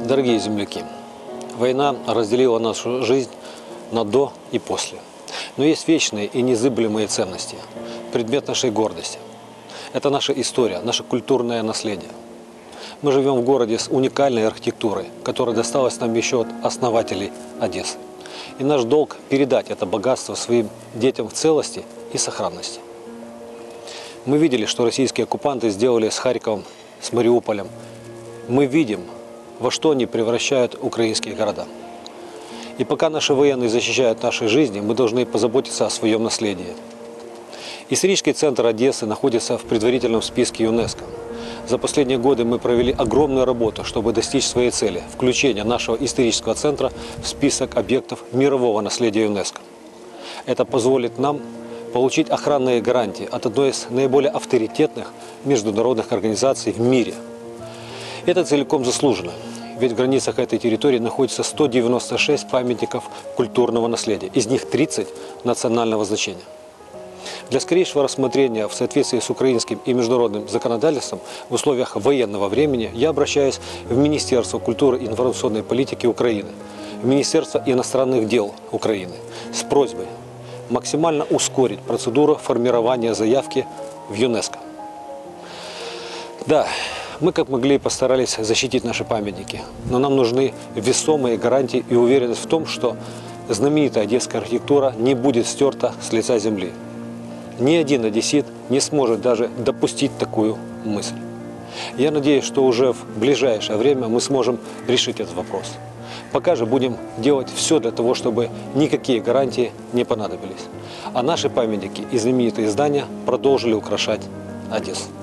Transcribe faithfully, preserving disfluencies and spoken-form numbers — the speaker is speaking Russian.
Дорогие земляки, война разделила нашу жизнь на до и после. Но есть вечные и незыблемые ценности, предмет нашей гордости. Это наша история, наше культурное наследие. Мы живем в городе с уникальной архитектурой, которая досталась нам еще от основателей Одессы. И наш долг – передать это богатство своим детям в целости и сохранности. Мы видели, что российские оккупанты сделали с Харьковом, с Мариуполем. Мы видим, во что они превращают украинские города. И пока наши военные защищают наши жизни, мы должны позаботиться о своем наследии. Исторический центр Одессы находится в предварительном списке ЮНЕСКО. За последние годы мы провели огромную работу, чтобы достичь своей цели – включения нашего исторического центра в список объектов мирового наследия ЮНЕСКО. Это позволит нам получить охранные гарантии от одной из наиболее авторитетных международных организаций в мире. Это целиком заслуженно, ведь в границах этой территории находится сто девяносто шесть памятников культурного наследия, из них тридцать национального значения. Для скорейшего рассмотрения в соответствии с украинским и международным законодательством в условиях военного времени я обращаюсь в Министерство культуры и информационной политики Украины, в Министерство иностранных дел Украины с просьбой максимально ускорить процедуру формирования заявки в ЮНЕСКО. Да, мы как могли постарались защитить наши памятники, но нам нужны весомые гарантии и уверенность в том, что знаменитая одесская архитектура не будет стерта с лица земли. Ни один одессит не сможет даже допустить такую мысль. Я надеюсь, что уже в ближайшее время мы сможем решить этот вопрос. Пока же будем делать все для того, чтобы никакие гарантии не понадобились. А наши памятники и знаменитые здания продолжили украшать Одессу.